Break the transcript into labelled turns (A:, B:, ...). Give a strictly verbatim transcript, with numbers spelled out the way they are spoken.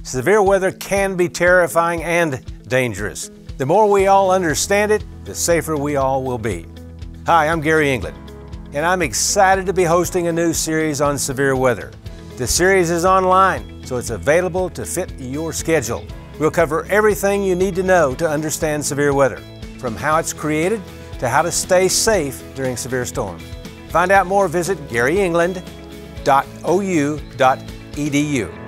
A: Severe weather can be terrifying and dangerous. The more we all understand it, the safer we all will be. Hi, I'm Gary England, and I'm excited to be hosting a new series on severe weather. The series is online, so it's available to fit your schedule. We'll cover everything you need to know to understand severe weather, from how it's created to how to stay safe during severe storms. To find out more, visit gary england dot o u dot e d u.